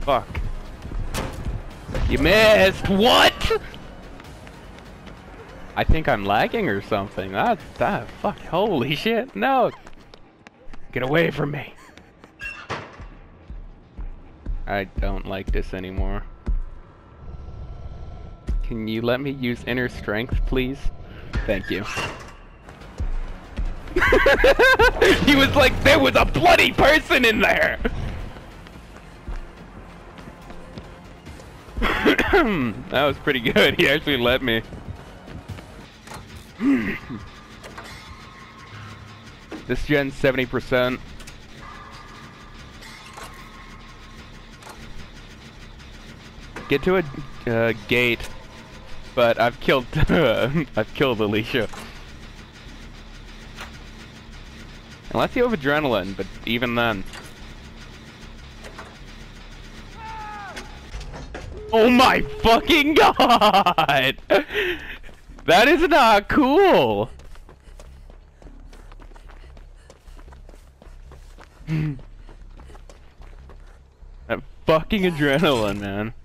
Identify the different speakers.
Speaker 1: fuck. You missed! What?! I think I'm lagging or something. That fuck, holy shit, no! Get away from me! I don't like this anymore. Can you let me use inner strength, please? Thank you. He was like, there was a bloody person in there! That was pretty good. He actually let me. This gen's 70%. Get to a gate, but I've killed I've killed Alicia. Unless you have adrenaline, but even then. Oh my fucking god! That is not cool! That fucking adrenaline, man.